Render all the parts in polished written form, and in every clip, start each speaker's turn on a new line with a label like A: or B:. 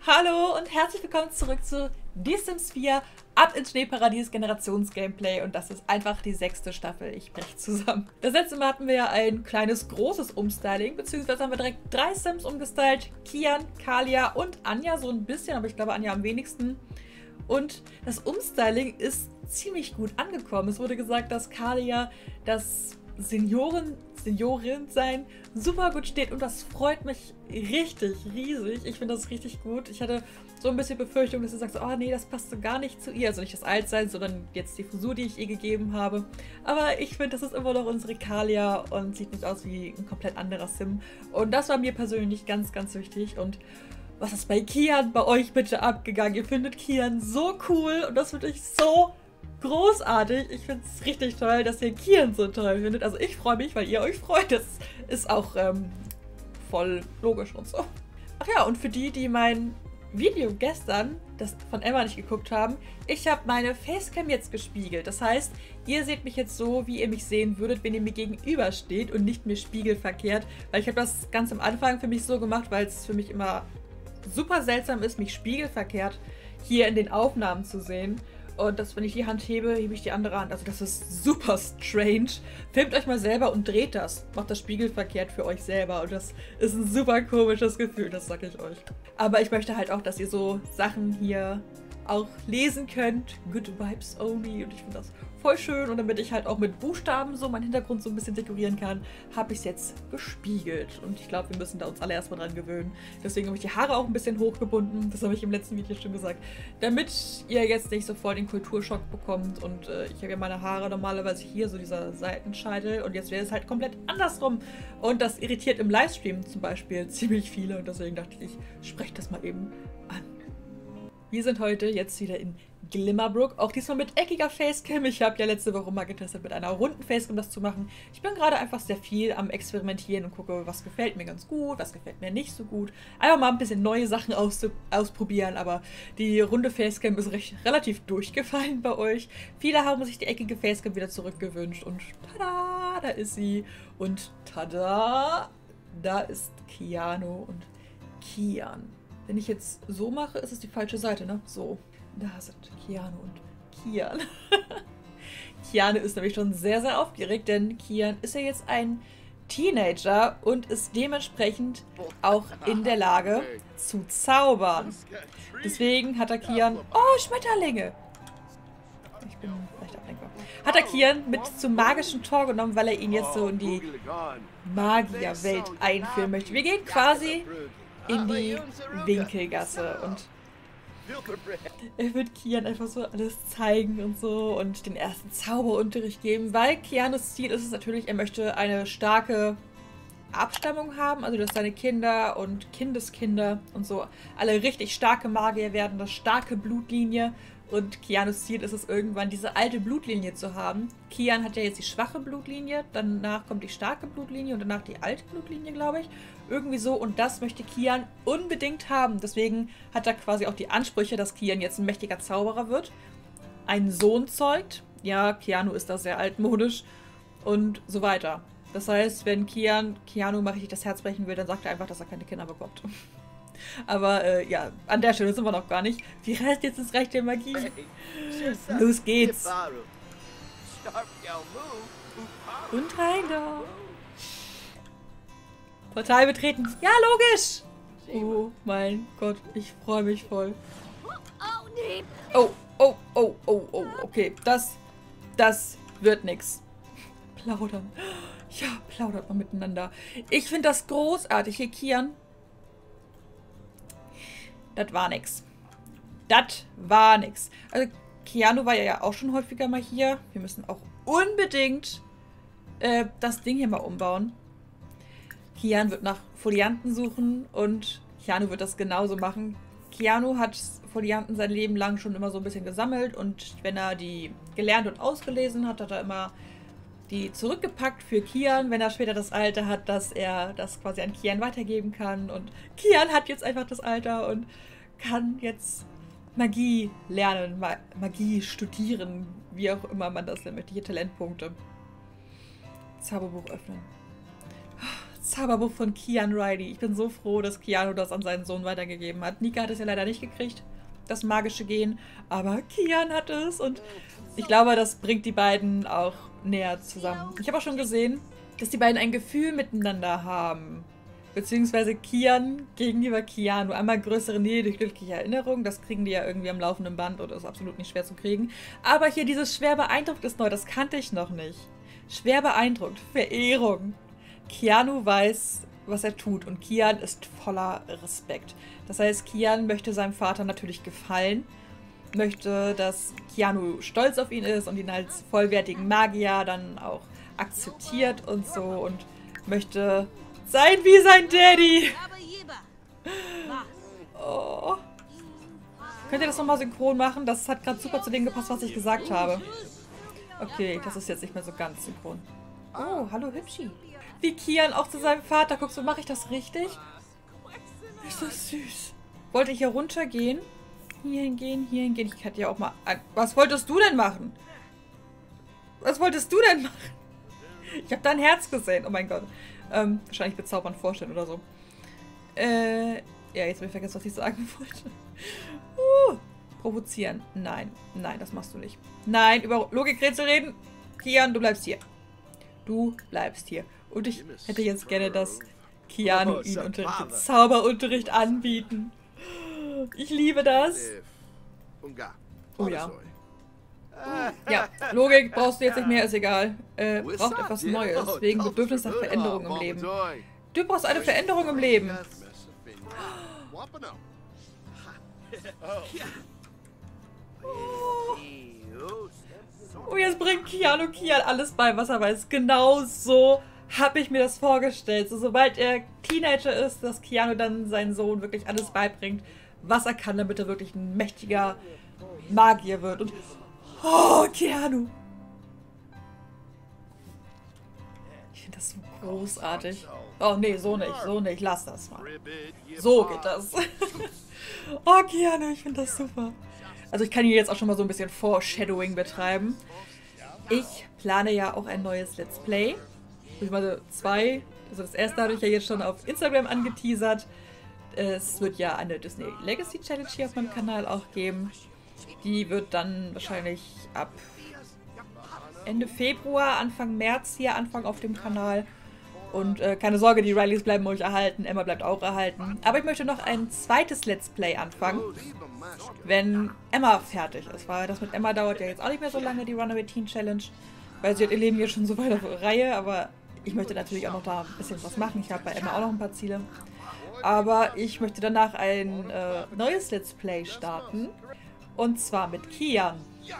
A: Hallo und herzlich willkommen zurück zu Die Sims 4 Ab ins Schneeparadies Generations-Gameplay und das ist einfach die 6. Staffel. Ich breche zusammen. Das letzte Mal hatten wir ja ein kleines, großes Umstyling, beziehungsweise haben wir direkt 3 Sims umgestylt. Kian, Kalia und Anja so ein bisschen, aber ich glaube Anja am wenigsten. Und das Umstyling ist ziemlich gut angekommen. Es wurde gesagt, dass Kalia das Seniorin sein super gut steht und das freut mich richtig riesig. Ich finde das richtig gut. Ich hatte so ein bisschen Befürchtung, dass sie sagt, so, oh nee, das passt so gar nicht zu ihr. Also nicht das Altsein, sondern jetzt die Frisur, die ich ihr gegeben habe. Aber ich finde, das ist immer noch unsere Kalia und sieht nicht aus wie ein komplett anderer Sim. Und das war mir persönlich ganz, ganz wichtig. Und was ist bei Kian bei euch bitte abgegangen? Ihr findet Kian so cool und das finde ich so großartig. Ich finde es richtig toll, dass ihr Kian so toll findet. Also ich freue mich, weil ihr euch freut. Das ist auch voll logisch und so. Ach ja, und für die, die mein Video gestern, das von Emma nicht geguckt haben, ich habe meine Facecam jetzt gespiegelt. Das heißt, ihr seht mich jetzt so, wie ihr mich sehen würdet, wenn ihr mir gegenübersteht und nicht mir spiegelverkehrt. Weil ich habe das ganz am Anfang für mich so gemacht, weil es für mich immer super seltsam ist, mich spiegelverkehrt hier in den Aufnahmen zu sehen. Und dass, wenn ich die Hand hebe, hebe ich die andere Hand. Also das ist super strange. Filmt euch mal selber und dreht das. Macht das spiegelverkehrt für euch selber. Und das ist ein super komisches Gefühl, das sage ich euch. Aber ich möchte halt auch, dass ihr so Sachen hier auch lesen könnt. Good Vibes Only. Und ich finde das voll schön. Und damit ich halt auch mit Buchstaben so meinen Hintergrund so ein bisschen dekorieren kann, habe ich es jetzt gespiegelt. Und ich glaube, wir müssen da uns alle erstmal dran gewöhnen. Deswegen habe ich die Haare auch ein bisschen hochgebunden. Das habe ich im letzten Video schon gesagt. Damit ihr jetzt nicht sofort den Kulturschock bekommt. Und ich habe ja meine Haare normalerweise hier, so dieser Seitenscheitel. Und jetzt wäre es halt komplett andersrum. Und das irritiert im Livestream zum Beispiel ziemlich viele. Und deswegen dachte ich, ich spreche das mal eben an. Wir sind heute jetzt wieder in Glimmerbrook, auch diesmal mit eckiger Facecam. Ich habe ja letzte Woche mal getestet, mit einer runden Facecam das zu machen. Ich bin gerade einfach sehr viel am Experimentieren und gucke, was gefällt mir ganz gut, was gefällt mir nicht so gut. Einfach mal ein bisschen neue Sachen ausprobieren, aber die runde Facecam ist relativ durchgefallen bei euch. Viele haben sich die eckige Facecam wieder zurückgewünscht und tada, da ist sie. Und tada, da ist Keanu und Kian. Wenn ich jetzt so mache, ist es die falsche Seite, ne? So. Da sind Keanu und Kian. Keanu ist nämlich schon sehr, sehr aufgeregt, denn Kian ist ja jetzt ein Teenager und ist dementsprechend auch in der Lage zu zaubern. Deswegen hat er Kian... Oh, Schmetterlinge! Ich bin leicht ablenkbar. Hat er Kian mit zum magischen Tor genommen, weil er ihn jetzt so in die Magierwelt einführen möchte. Wir gehen quasi in die Winkelgasse und er wird Kian einfach so alles zeigen und so und den ersten Zauberunterricht geben, weil Kianus Ziel ist es natürlich, er möchte eine starke Abstammung haben, also dass seine Kinder und Kindeskinder und so alle richtig starke Magier werden, eine starke Blutlinie. Und Kianus Ziel ist es irgendwann, diese alte Blutlinie zu haben. Kian hat ja jetzt die schwache Blutlinie, danach kommt die starke Blutlinie und danach die alte Blutlinie, glaube ich. Irgendwie so, und das möchte Kian unbedingt haben. Deswegen hat er quasi auch die Ansprüche, dass Kian jetzt ein mächtiger Zauberer wird. Einen Sohn zeugt. Ja, Keanu ist da sehr altmodisch. Und so weiter. Das heißt, wenn Keanu mal richtig das Herz brechen will, dann sagt er einfach, dass er keine Kinder bekommt. Aber ja, an der Stelle sind wir noch gar nicht. Wie reist jetzt ins Reich der Magie? Los geht's. Und rein da. Portal betreten. Ja, logisch. Oh mein Gott, ich freue mich voll. Oh, oh, oh, oh, oh. Okay, das wird nix. Plaudern. Ja, plaudert mal miteinander. Ich finde das großartig. Hier, Kian. Das war nix. Das war nix. Also, Keanu war ja auch schon häufiger mal hier. Wir müssen auch unbedingt das Ding hier mal umbauen. Kian wird nach Folianten suchen und Keanu wird das genauso machen. Keanu hat Folianten sein Leben lang schon immer so ein bisschen gesammelt und wenn er die gelernt und ausgelesen hat, hat er immer die zurückgepackt für Kian, wenn er später das Alter hat, dass er das quasi an Kian weitergeben kann. Und Kian hat jetzt einfach das Alter und kann jetzt Magie lernen, Magie studieren, wie auch immer man das nennt, hier Talentpunkte. Zauberbuch öffnen. Zauberbuch von Kian Riley. Ich bin so froh, dass Keanu das an seinen Sohn weitergegeben hat. Nika hat es ja leider nicht gekriegt, das magische Gen, aber Kian hat es und ich glaube, das bringt die beiden auch näher zusammen. Ich habe auch schon gesehen, dass die beiden ein Gefühl miteinander haben. Beziehungsweise Kian gegenüber Keanu. Einmal größere Nähe durch glückliche Erinnerungen. Das kriegen die ja irgendwie am laufenden Band und ist absolut nicht schwer zu kriegen. Aber hier dieses schwer beeindruckt ist neu. Das kannte ich noch nicht. Schwer beeindruckt. Verehrung. Keanu weiß, was er tut. Und Kian ist voller Respekt. Das heißt, Kian möchte seinem Vater natürlich gefallen. Möchte, dass Keanu stolz auf ihn ist und ihn als vollwertigen Magier dann auch akzeptiert und so. Und möchte sein wie sein Daddy. Oh. Könnt ihr das nochmal synchron machen? Das hat gerade super zu dem gepasst, was ich gesagt habe. Okay, das ist jetzt nicht mehr so ganz synchron. Oh, hallo Hübschi. Wie Kian auch zu seinem Vater guckt, so mache ich das richtig? Ist das süß. Wollte ich hier runtergehen? Hier hingehen, hier hingehen. Ich hätte ja auch mal... Was wolltest du denn machen? Was wolltest du denn machen? Ich habe dein Herz gesehen. Oh mein Gott. Wahrscheinlich bezaubernd vorstellen oder so. Ja, jetzt habe ich vergessen, was ich sagen wollte. Provozieren. Nein. Nein, das machst du nicht. Nein, über Logikrätsel reden. Kian, du bleibst hier. Du bleibst hier. Und ich hätte jetzt gerne, dass Keanu ihn unterrichtet. Zauberunterricht anbieten. Ich liebe das. Oh ja. Ja, Logik brauchst du jetzt nicht mehr, ist egal. Braucht etwas Neues, wegen Bedürfnis nach Veränderung im Leben. Du brauchst eine Veränderung im Leben. Oh, jetzt bringt Kian alles bei, was er weiß. Genau so habe ich mir das vorgestellt. So, sobald er Teenager ist, dass Keanu dann seinen Sohn wirklich alles beibringt, was er kann, damit er wirklich ein mächtiger Magier wird. Und oh, Keanu! Ich finde das so großartig. Oh, nee, so nicht, so nicht. Lass das mal. So geht das. Oh, Keanu, ich finde das super. Also ich kann hier jetzt auch schon mal so ein bisschen Foreshadowing betreiben. Ich plane ja auch ein neues Let's Play. Beziehungsweise 2. Also das erste habe ich ja jetzt schon auf Instagram angeteasert. Es wird ja eine Disney Legacy Challenge hier auf meinem Kanal auch geben. Die wird dann wahrscheinlich ab Ende Februar, Anfang März hier anfangen auf dem Kanal. Und keine Sorge, die Rileys bleiben euch erhalten, Emma bleibt auch erhalten. Aber ich möchte noch ein zweites Let's Play anfangen, wenn Emma fertig ist. Weil das mit Emma dauert ja jetzt auch nicht mehr so lange, die Runaway Teen Challenge. Weil sie hat ihr Leben hier schon so weit auf Reihe, aber ich möchte natürlich auch noch da ein bisschen was machen. Ich habe bei Emma auch noch ein paar Ziele. Aber ich möchte danach ein neues Let's Play starten. Und zwar mit Kian.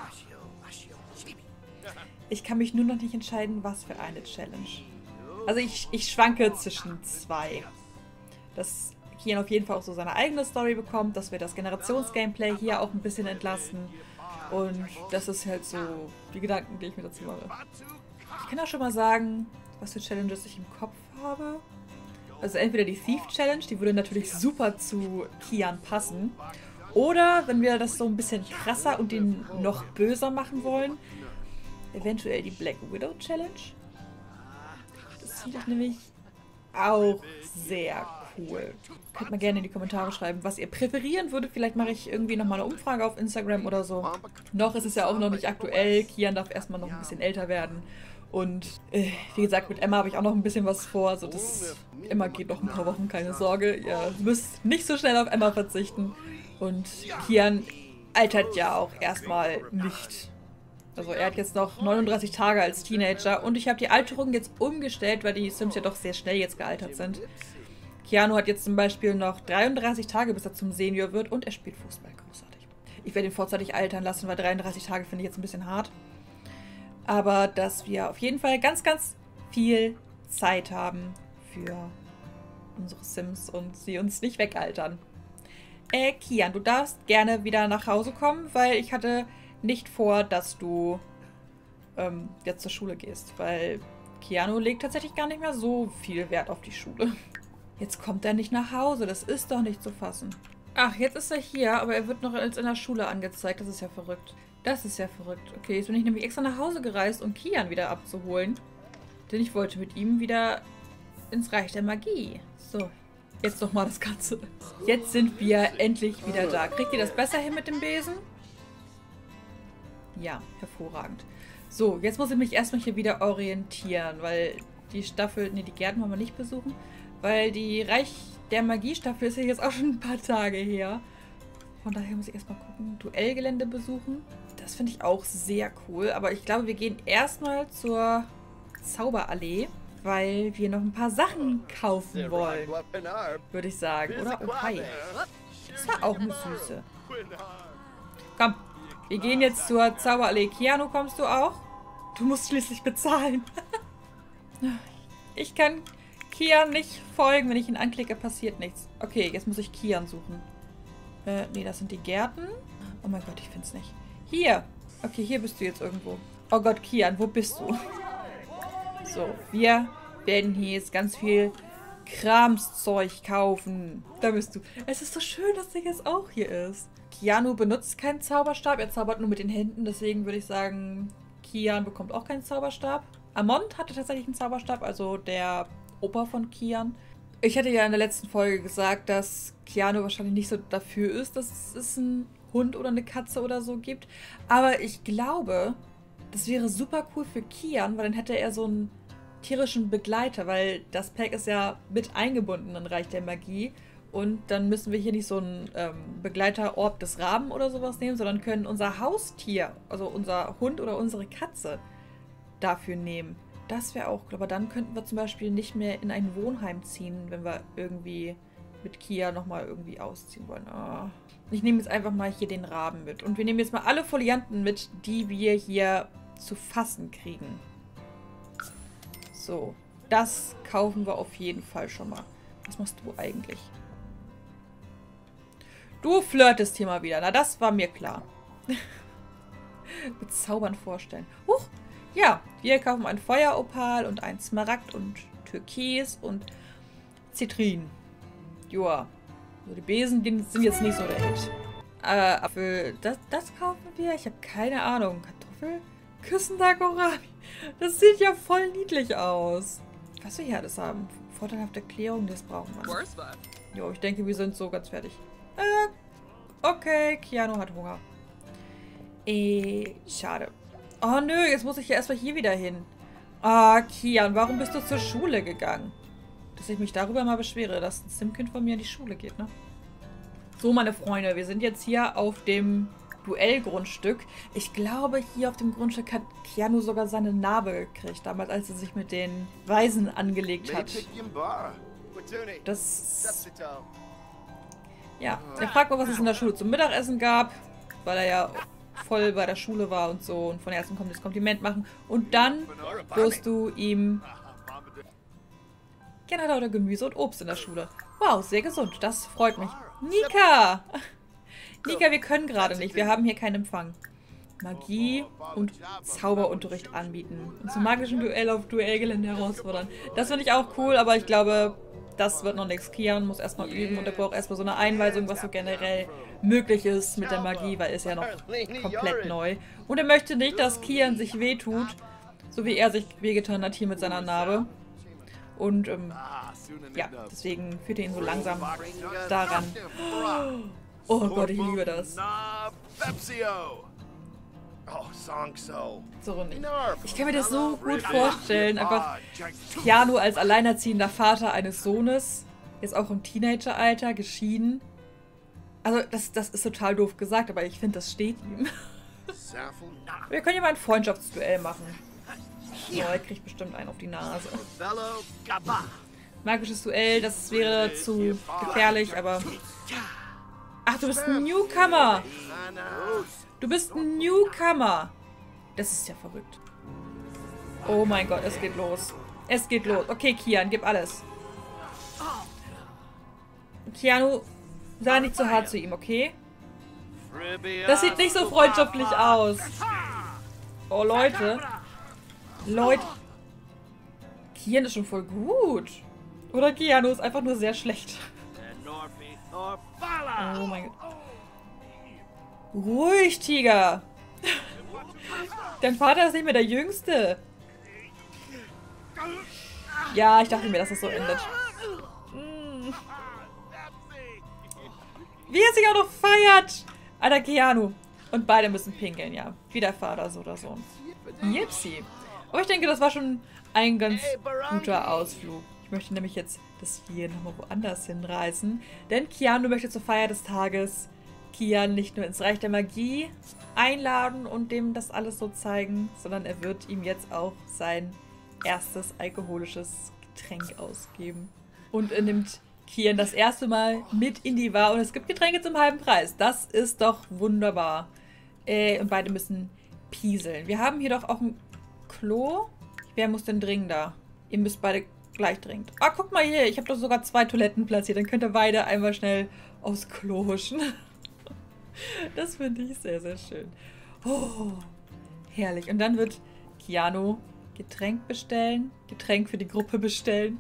A: Ich kann mich nur noch nicht entscheiden, was für eine Challenge. Also ich schwanke zwischen 2. Dass Kian auf jeden Fall auch so seine eigene Story bekommt, dass wir das Generations-Gameplay hier auch ein bisschen entlasten. Und das ist halt so die Gedanken, die ich mir dazu mache. Ich kann auch schon mal sagen, was für Challenges ich im Kopf habe. Also entweder die Thief Challenge, die würde natürlich super zu Kian passen. Oder, wenn wir das so ein bisschen krasser und ihn noch böser machen wollen, eventuell die Black Widow Challenge. Das finde ich nämlich auch sehr cool. Könnt mal gerne in die Kommentare schreiben, was ihr präferieren würdet. Vielleicht mache ich irgendwie nochmal eine Umfrage auf Instagram oder so. Noch ist es ja auch noch nicht aktuell. Kian darf erstmal noch ein bisschen älter werden. Und wie gesagt, mit Emma habe ich auch noch ein bisschen was vor. Also das Emma geht noch ein paar Wochen, keine Sorge. Ihr müsst nicht so schnell auf Emma verzichten. Und Kian altert ja auch erstmal nicht. Also er hat jetzt noch 39 Tage als Teenager. Und ich habe die Alterung jetzt umgestellt, weil die Sims ja doch sehr schnell jetzt gealtert sind. Keanu hat jetzt zum Beispiel noch 33 Tage, bis er zum Senior wird. Und er spielt Fußball. Großartig. Ich werde ihn vorzeitig altern lassen, weil 33 Tage finde ich jetzt ein bisschen hart. Aber dass wir auf jeden Fall ganz, ganz viel Zeit haben für unsere Sims und sie uns nicht wegaltern. Kian, du darfst gerne wieder nach Hause kommen, weil ich hatte nicht vor, dass du jetzt zur Schule gehst, weil Keanu legt tatsächlich gar nicht mehr so viel Wert auf die Schule. Jetzt kommt er nicht nach Hause, das ist doch nicht zu fassen. Ach, jetzt ist er hier, aber er wird noch als in der Schule angezeigt, das ist ja verrückt. Das ist ja verrückt. Okay, jetzt bin ich nämlich extra nach Hause gereist, um Kian wieder abzuholen. Denn ich wollte mit ihm wieder ins Reich der Magie. So, jetzt nochmal das Ganze. Jetzt sind wir endlich wieder da. Kriegt ihr das besser hin mit dem Besen? Ja, hervorragend. So, jetzt muss ich mich erstmal hier wieder orientieren, weil die Staffel, ne, die Gärten wollen wir nicht besuchen, weil die Reich der Magie-Staffel ist ja jetzt auch schon ein paar Tage her. Von daher muss ich erstmal gucken, Duellgelände besuchen. Das finde ich auch sehr cool, aber ich glaube, wir gehen erstmal zur Zauberallee, weil wir noch ein paar Sachen kaufen wollen, würde ich sagen, oder? Oh, hi. Das war auch eine Süße. Komm, wir gehen jetzt zur Zauberallee. Keanu, kommst du auch? Du musst schließlich bezahlen. Ich kann Kian nicht folgen. Wenn ich ihn anklicke, passiert nichts. Okay, jetzt muss ich Kian suchen. Nee, das sind die Gärten. Oh mein Gott, ich finde es nicht. Hier. Okay, hier bist du jetzt irgendwo. Oh Gott, Kian, wo bist du? So, wir werden hier jetzt ganz viel Kramszeug kaufen. Da bist du. Es ist so schön, dass der jetzt auch hier ist. Keanu benutzt keinen Zauberstab. Er zaubert nur mit den Händen. Deswegen würde ich sagen, Kian bekommt auch keinen Zauberstab. Amont hatte tatsächlich einen Zauberstab, also der Opa von Kian. Ich hatte ja in der letzten Folge gesagt, dass Keanu wahrscheinlich nicht so dafür ist, dass es einen Hund oder eine Katze oder so gibt. Aber ich glaube, das wäre super cool für Kian, weil dann hätte er so einen tierischen Begleiter, weil das Pack ist ja mit eingebunden in Reich der Magie. Und dann müssen wir hier nicht so einen Begleiter-Orb des Raben oder sowas nehmen, sondern können unser Haustier, also unser Hund oder unsere Katze, dafür nehmen. Das wäre auch, aber dann könnten wir zum Beispiel nicht mehr in ein Wohnheim ziehen, wenn wir irgendwie mit Kia nochmal irgendwie ausziehen wollen. Oh. Ich nehme jetzt einfach mal hier den Raben mit. Und wir nehmen jetzt mal alle Folianten mit, die wir hier zu fassen kriegen. So, das kaufen wir auf jeden Fall schon mal. Was machst du eigentlich? Du flirtest hier mal wieder. Na, das war mir klar. Bezaubern vorstellen. Huch! Ja, wir kaufen ein Feueropal und ein Smaragd und Türkis und Zitrin. Joa. Also die Besen sind jetzt nicht so der Hit. Apfel, das kaufen wir? Ich habe keine Ahnung. Kartoffel? Küssender Kohlrabi. Das sieht ja voll niedlich aus. Was wir hier alles haben. Vorteilhafte Erklärung, das brauchen wir. Jo, ich denke, wir sind so ganz fertig. Okay, Keanu hat Hunger. Schade. Oh nö, jetzt muss ich ja erstmal hier wieder hin. Ah, Kian, warum bist du zur Schule gegangen? Dass ich mich darüber mal beschwere, dass ein Simkind von mir in die Schule geht, ne? So, meine Freunde, wir sind jetzt hier auf dem Duellgrundstück. Ich glaube, hier auf dem Grundstück hat Keanu sogar seine Narbe gekriegt, damals, als er sich mit den Weisen angelegt hat. Das... Ja, er fragt mal, was es in der Schule zum Mittagessen gab, weil er ja voll bei der Schule war und so und von ersten kommt das Kompliment machen. Und dann wirst du ihm... Gerne hat er Gemüse und Obst in der Schule. Wow, sehr gesund. Das freut mich. Nika! Nika, wir können gerade nicht. Wir haben hier keinen Empfang. Magie und Zauberunterricht anbieten. Und zum magischen Duell auf Duellgelände herausfordern. Das finde ich auch cool, aber ich glaube, das wird noch nichts. Kian muss erstmal üben und er braucht erstmal so eine Einweisung, was so generell möglich ist mit der Magie, weil er ist ja noch komplett neu. Und er möchte nicht, dass Kian sich wehtut, so wie er sich wehgetan hat hier mit seiner Narbe. Und ja, deswegen führt er ihn so langsam daran. Oh Gott, ich liebe das. So nicht. Ich kann mir das so gut vorstellen. Einfach Keanu als alleinerziehender Vater eines Sohnes, jetzt auch im Teenageralter, geschieden. Also das ist total doof gesagt, aber ich finde, das steht ihm. Wir können ja mal ein Freundschaftsduell machen. So, er kriegt bestimmt einen auf die Nase. Magisches Duell, das wäre zu gefährlich, aber... Ach, du bist ein Newcomer! Du bist ein Newcomer! Das ist ja verrückt. Oh mein Gott, es geht los. Es geht los. Okay, Kian, gib alles. Keanu, sei nicht zu hart zu ihm, okay? Das sieht nicht so freundschaftlich aus. Oh, Leute. Leute. Kian ist schon voll gut. Oder Keanu ist einfach nur sehr schlecht. Oh mein Gott. Ruhig, Tiger. Dein Vater ist nicht mehr der Jüngste. Ja, ich dachte mir, dass das so endet. Wie er sich auch noch feiert. Alter, Keanu. Und beide müssen pinkeln, ja. Wie der Vater, so oder so. Jipsi. Aber ich denke, das war schon ein ganz guter Ausflug. Ich möchte nämlich jetzt, dass wir nochmal woanders hinreisen. Denn Keanu möchte zur Feier des Tages Kian nicht nur ins Reich der Magie einladen und dem das alles so zeigen, sondern er wird ihm jetzt auch sein erstes alkoholisches Getränk ausgeben. Und er nimmt Kian das erste Mal mit in die Bar und es gibt Getränke zum halben Preis. Das ist doch wunderbar. Und beide müssen pieseln. Wir haben hier doch auch ein Klo. Wer muss denn dringend da? Ihr müsst beide gleich dringend. Ah, guck mal hier. Ich habe doch sogar 2 Toiletten platziert. Dann könnt ihr beide einmal schnell aufs Klo huschen. Das finde ich sehr, sehr schön. Oh, herrlich. Und dann wird Keanu Getränk bestellen. Getränk für die Gruppe bestellen.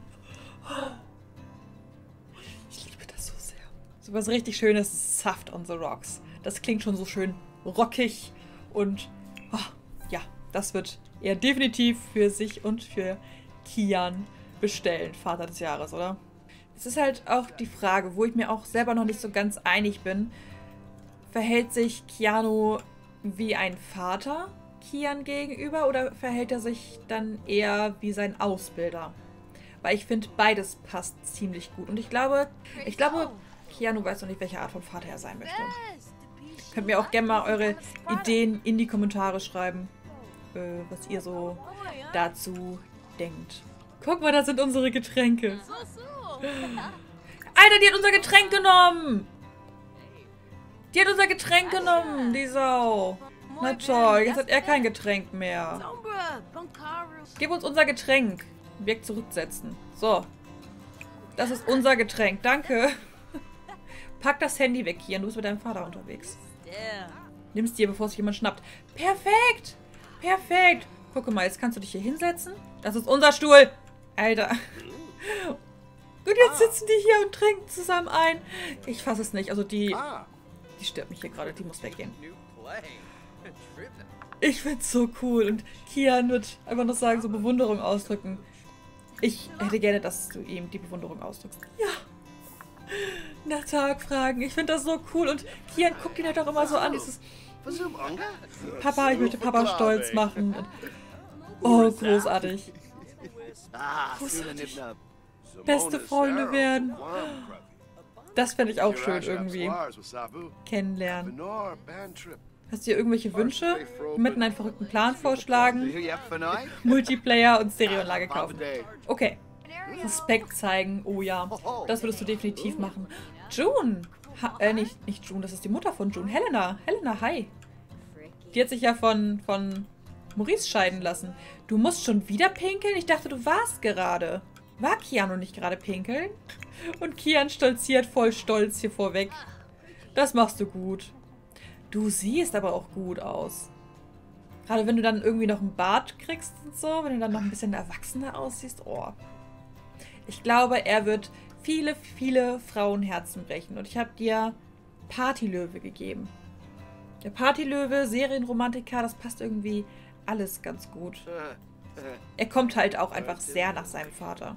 A: Ich liebe das so sehr. So was richtig Schönes. Saft on the Rocks. Das klingt schon so schön rockig. Und oh, ja, das wird er definitiv für sich und für Kian bestellen. Vater des Jahres, oder? Es ist halt auch die Frage, wo ich mir auch selber noch nicht so ganz einig bin. Verhält sich Keanu wie ein Vater Kian gegenüber oder verhält er sich dann eher wie sein Ausbilder? Weil ich finde, beides passt ziemlich gut. Und ich glaube, Keanu weiß noch nicht, welche Art von Vater er sein möchte. Könnt mir auch gerne mal eure Ideen in die Kommentare schreiben, was ihr so dazu denkt. Guck mal, das sind unsere Getränke. Alter, die hat unser Getränk genommen! Die hat unser Getränk genommen, die Sau. Na toll, jetzt hat er kein Getränk mehr. Gib uns unser Getränk. Objekt zurücksetzen. So. Das ist unser Getränk. Danke. Pack das Handy weg hier. Du bist mit deinem Vater unterwegs. Nimm's dir, bevor sich jemand schnappt. Perfekt. Perfekt. Guck mal, jetzt kannst du dich hier hinsetzen. Das ist unser Stuhl. Alter. Und jetzt sitzen die hier und trinken zusammen ein. Ich fasse es nicht. Also die stört mich hier gerade. Die muss weggehen. Ich find's so cool. Und Kian wird einfach nur sagen, so Bewunderung ausdrücken. Ich hätte gerne, dass du ihm die Bewunderung ausdrückst. Ja. Nach Tag fragen. Ich finde das so cool. Und Kian guckt ihn halt auch immer so an. Dieses Papa, ich möchte Papa stolz machen. Und, oh, großartig. Großartig. Beste Freunde werden. Das fände ich auch schön irgendwie. Kennenlernen. Hast du hier irgendwelche Wünsche? Wir möchten einen verrückten Plan vorschlagen. Multiplayer und Stereoanlage kaufen. Okay. Respekt zeigen. Oh ja. Das würdest du definitiv machen. June. Nicht June, das ist die Mutter von June. Helena. Helena, hi. Die hat sich ja von Maurice scheiden lassen. Du musst schon wieder pinkeln? Ich dachte, du warst gerade. War Keanu nicht gerade pinkeln? Und Kian stolziert voll stolz hier vorweg. Das machst du gut. Du siehst aber auch gut aus. Gerade wenn du dann irgendwie noch einen Bart kriegst und so, wenn du dann noch ein bisschen erwachsener aussiehst. Oh. Ich glaube, er wird viele, viele Frauenherzen brechen. Und ich habe dir Partylöwe gegeben. Der Partylöwe, Serienromantiker, das passt irgendwie alles ganz gut. Er kommt halt auch einfach sehr nach seinem Vater.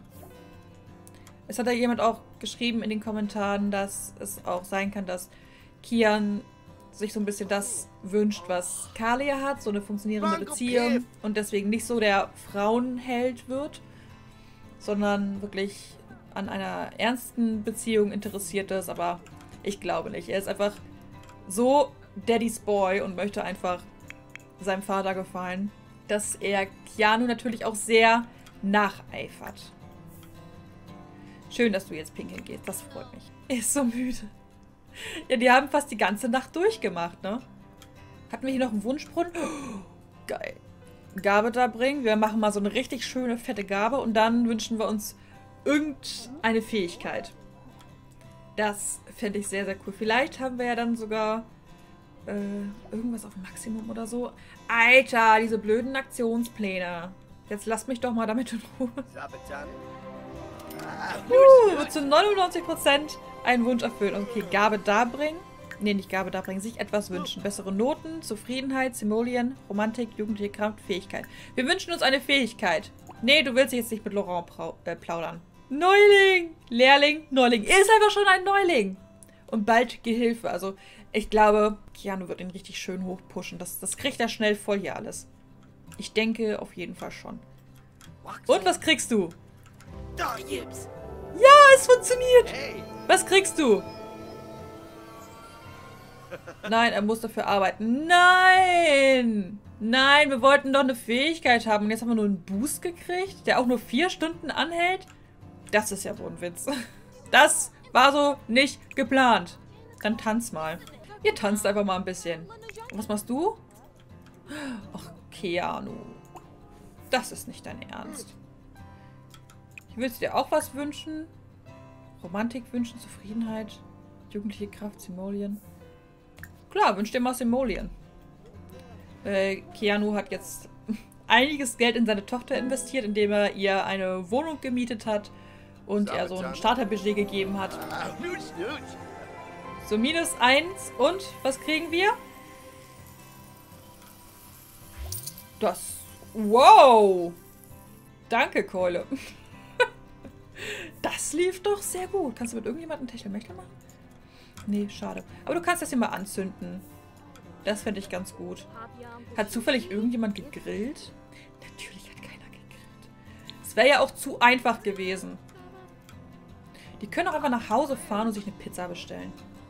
A: Es hat ja jemand auch geschrieben in den Kommentaren, dass es auch sein kann, dass Kian sich so ein bisschen das wünscht, was Kalia hat, so eine funktionierende Beziehung und deswegen nicht so der Frauenheld wird, sondern wirklich an einer ernsten Beziehung interessiert ist, aber ich glaube nicht. Er ist einfach so Daddy's Boy und möchte einfach seinem Vater gefallen, dass er Keanu natürlich auch sehr nacheifert. Schön, dass du jetzt pinkeln gehst. Das freut mich. Er ist so müde. Ja, die haben fast die ganze Nacht durchgemacht, ne? Hatten wir hier noch einen Wunschbrunnen? Oh, geil. Gabe da bringen. Wir machen mal so eine richtig schöne, fette Gabe und dann wünschen wir uns irgendeine Fähigkeit. Das fände ich sehr, sehr cool. Vielleicht haben wir ja dann sogar irgendwas auf Maximum oder so. Alter, diese blöden Aktionspläne. Jetzt lasst mich doch mal damit in Ruhe. Zu 99% einen Wunsch erfüllen. Okay, Gabe darbringen. Nee, nicht Gabe darbringen. Sich etwas wünschen. Bessere Noten, Zufriedenheit, Simoleon, Romantik, jugendliche Kraft, Fähigkeit. Wir wünschen uns eine Fähigkeit. Nee, du willst jetzt nicht mit Laurent plaudern. Neuling! Lehrling, Neuling. Er ist einfach schon ein Neuling. Und bald Gehilfe. Also, ich glaube, Keanu wird ihn richtig schön hochpushen. Das kriegt er schnell voll hier alles. Ich denke auf jeden Fall schon. Und was kriegst du? Ja, es funktioniert. Was kriegst du? Nein, er muss dafür arbeiten. Nein! Nein, wir wollten doch eine Fähigkeit haben. Und jetzt haben wir nur einen Boost gekriegt, der auch nur 4 Stunden anhält. Das ist ja wohl ein Witz. Das war so nicht geplant. Dann tanz mal. Ihr tanzt einfach mal ein bisschen. Und was machst du? Ach, Keanu. Das ist nicht dein Ernst. Ich will dir auch was wünschen. Romantik wünschen, Zufriedenheit, jugendliche Kraft, Simoleon. Klar, wünsch dir mal Simoleon. Keanu hat jetzt einiges Geld in seine Tochter investiert, indem er ihr eine Wohnung gemietet hat und ihr so ein Starterbudget gegeben hat. So, -1. Und was kriegen wir? Das. Wow! Danke, Keule. Das lief doch sehr gut. Kannst du mit irgendjemandem Techtelmechtel machen? Nee, schade. Aber du kannst das hier mal anzünden. Das fände ich ganz gut. Hat zufällig irgendjemand gegrillt? Natürlich hat keiner gegrillt. Es wäre ja auch zu einfach gewesen. Die können auch einfach nach Hause fahren und sich eine Pizza bestellen.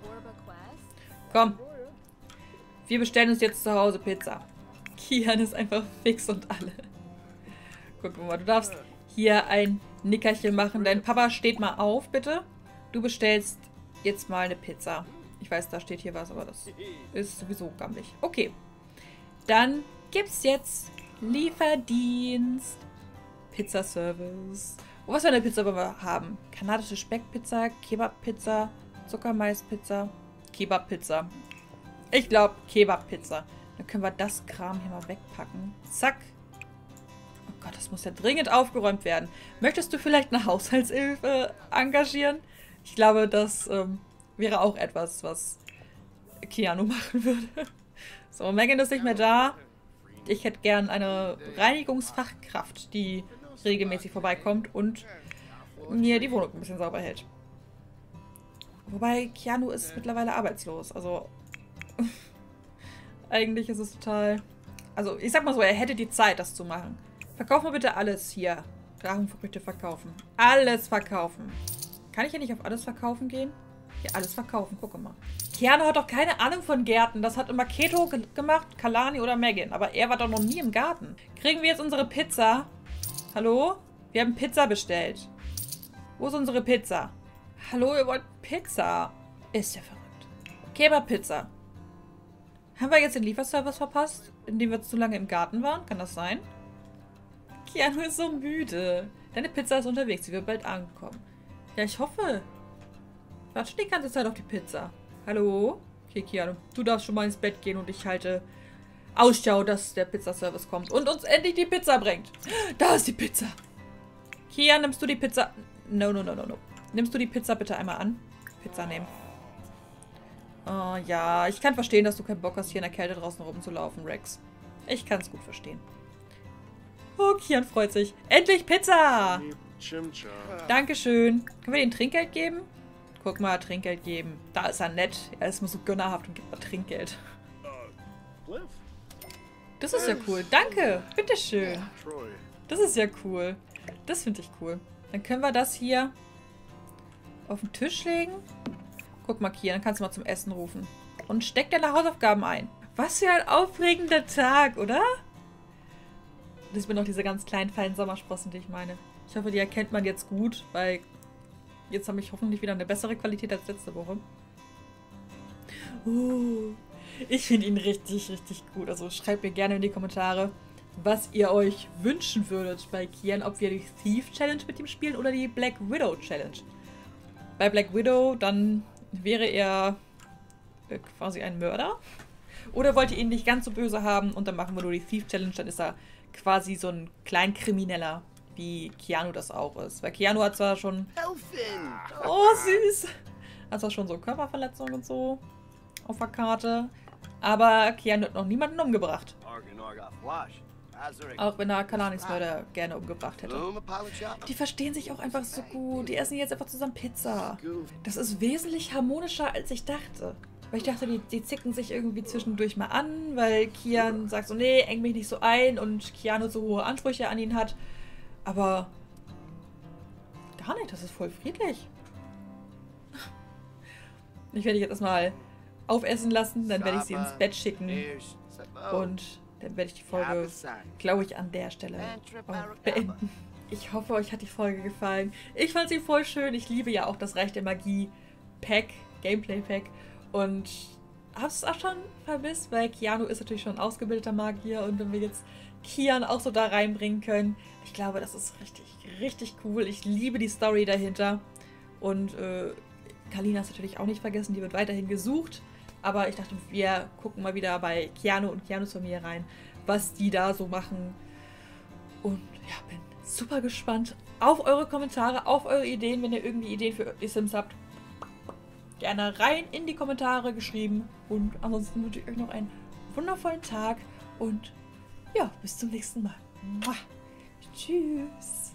A: Komm. Wir bestellen uns jetzt zu Hause Pizza. Kian ist einfach fix und alle. Guck mal, du darfst hier ein Nickerchen machen. Dein Papa steht mal auf, bitte. Du bestellst jetzt mal eine Pizza. Ich weiß, da steht hier was, aber das ist sowieso gammelig. Okay. Dann gibt's jetzt Lieferdienst. Pizzaservice. Was für eine Pizza wollen wir haben? Kanadische Speckpizza, Kebabpizza, Zuckermaispizza, Kebabpizza. Ich glaube Kebabpizza. Dann können wir das Kram hier mal wegpacken. Zack. Oh Gott, das muss ja dringend aufgeräumt werden. Möchtest du vielleicht eine Haushaltshilfe engagieren? Ich glaube, das wäre auch etwas, was Keanu machen würde. So, Megan ist nicht mehr da. Ich hätte gern eine Reinigungsfachkraft, die regelmäßig vorbeikommt und mir die Wohnung ein bisschen sauber hält. Wobei, Keanu ist mittlerweile arbeitslos. Also, eigentlich ist es total... Also, ich sag mal so, er hätte die Zeit, das zu machen. Verkauf mal bitte alles hier. Drachenfrüchte verkaufen. Alles verkaufen. Kann ich hier nicht auf alles verkaufen gehen? Ja, alles verkaufen. Guck mal. Keanu hat doch keine Ahnung von Gärten. Das hat immer Keto gemacht, Kalani oder Megan. Aber er war doch noch nie im Garten. Kriegen wir jetzt unsere Pizza? Hallo? Wir haben Pizza bestellt. Wo ist unsere Pizza? Hallo, ihr wollt Pizza? Ist ja verrückt. Kebab-Pizza. Haben wir jetzt den Lieferservice verpasst, indem wir zu lange im Garten waren? Kann das sein? Keanu ist so müde. Deine Pizza ist unterwegs. Sie wird bald ankommen. Ja, ich hoffe. Warte schon die ganze Zeit auf die Pizza. Hallo? Okay, Keanu. Du darfst schon mal ins Bett gehen und ich halte Ausschau, dass der Pizzaservice kommt und uns endlich die Pizza bringt. Da ist die Pizza. Keanu, nimmst du die Pizza? No. Nimmst du die Pizza bitte einmal an? Pizza nehmen. Oh ja, ich kann verstehen, dass du keinen Bock hast, hier in der Kälte draußen rumzulaufen, Rex. Ich kann es gut verstehen. Oh, Kian freut sich. Endlich Pizza! Dankeschön. Können wir denen Trinkgeld geben? Guck mal, Trinkgeld geben. Da ist er nett. Er ist immer so gönnerhaft und gibt mal Trinkgeld. Das ist ja cool. Danke. Bitteschön. Das ist ja cool. Das finde ich cool. Dann können wir das hier auf den Tisch legen. Guck mal, Kian, dann kannst du mal zum Essen rufen. Und steck deine Hausaufgaben ein. Was für ein aufregender Tag, oder? Das sind noch diese ganz kleinen, feinen Sommersprossen, die ich meine. Ich hoffe, die erkennt man jetzt gut, weil jetzt habe ich hoffentlich wieder eine bessere Qualität als letzte Woche. Ich finde ihn richtig, richtig gut. Also schreibt mir gerne in die Kommentare, was ihr euch wünschen würdet bei Kian. Ob wir die Thief Challenge mit ihm spielen oder die Black Widow Challenge. Bei Black Widow, dann wäre er quasi ein Mörder. Oder wollt ihr ihn nicht ganz so böse haben und dann machen wir nur die Thief Challenge, dann ist er quasi so ein Kleinkrimineller, wie Keanu das auch ist. Weil Keanu hat zwar schon... Oh, süß! Hat zwar schon so Körperverletzungen und so auf der Karte, aber Keanu hat noch niemanden umgebracht. Auch wenn er Kalanis-Mörder gerne umgebracht hätte. Die verstehen sich auch einfach so gut. Die essen jetzt einfach zusammen Pizza. Das ist wesentlich harmonischer, als ich dachte. Weil ich dachte, die zicken sich irgendwie zwischendurch mal an, weil Kian sagt so, nee, eng mich nicht so ein und Keanu so hohe Ansprüche an ihn hat. Aber gar nicht, das ist voll friedlich. Ich werde dich jetzt erstmal aufessen lassen, dann werde ich sie ins Bett schicken und dann werde ich die Folge, glaube ich, an der Stelle auch beenden. Ich hoffe, euch hat die Folge gefallen. Ich fand sie voll schön. Ich liebe ja auch das Reich der Magie-Pack, Gameplay-Pack und habe es auch schon vermisst, weil Keanu ist natürlich schon ein ausgebildeter Magier und wenn wir jetzt Kian auch so da reinbringen können, ich glaube, das ist richtig, richtig cool. Ich liebe die Story dahinter und Kalina ist natürlich auch nicht vergessen, die wird weiterhin gesucht. Aber ich dachte, wir gucken mal wieder bei Keanu und Keanus Familie rein, was die da so machen. Und ja, bin super gespannt auf eure Kommentare, auf eure Ideen, wenn ihr irgendwie Ideen für die Sims habt. Gerne rein in die Kommentare geschrieben. Und ansonsten wünsche ich euch noch einen wundervollen Tag. Und ja, bis zum nächsten Mal. Tschüss.